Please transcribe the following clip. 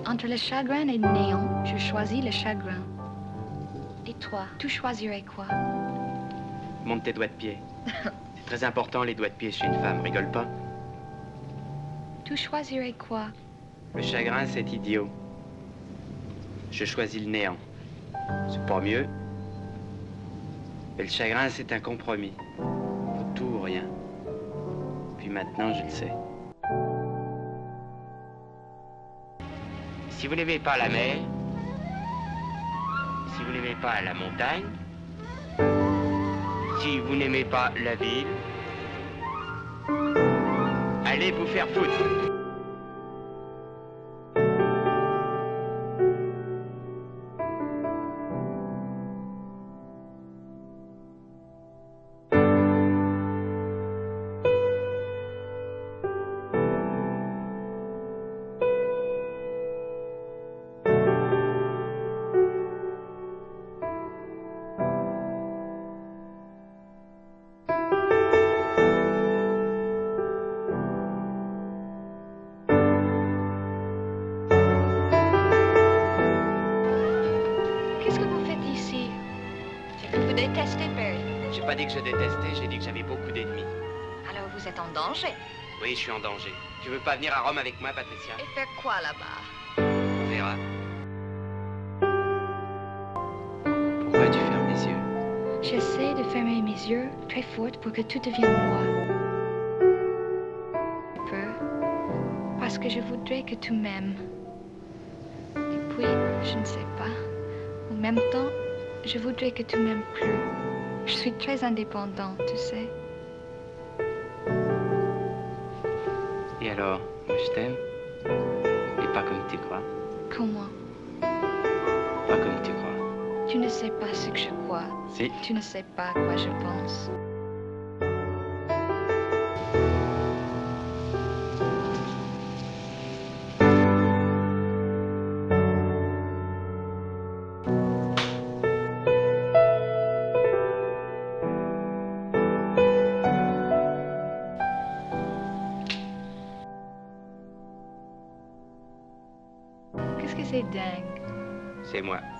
Entre le chagrin et le néant, je choisis le chagrin. Et toi, tu choisirais quoi? Monte tes doigts de pied. C'est très important, les doigts de pied chez une femme. Rigole pas. Tu choisirais quoi? Le chagrin, c'est idiot. Je choisis le néant. C'est pas mieux. Mais le chagrin, c'est un compromis. Faut tout ou rien. Puis maintenant, je le sais. Si vous n'aimez pas la mer, si vous n'aimez pas la montagne, si vous n'aimez pas la ville, allez vous faire foutre. Qu'est-ce que vous faites ici? C'est que vous détestez Perry. J'ai pas dit que je détestais, j'ai dit que j'avais beaucoup d'ennemis. Alors vous êtes en danger. Oui, je suis en danger. Tu veux pas venir à Rome avec moi, Patricia? Et faire quoi là-bas? On verra. Pourquoi tu fermes les yeux? J'essaie de fermer mes yeux très fort pour que tout devienne noir. J'ai peur, parce que je voudrais que tu m'aimes. Et puis, je ne sais pas. En même temps, je voudrais que tu m'aimes plus. Je suis très indépendante, tu sais. Et alors, moi je t'aime. Et pas comme tu crois. Comment? Pas comme tu crois. Tu ne sais pas ce que je crois. Si. Tu ne sais pas à quoi je pense. Qu'est-ce que c'est dingue? C'est moi.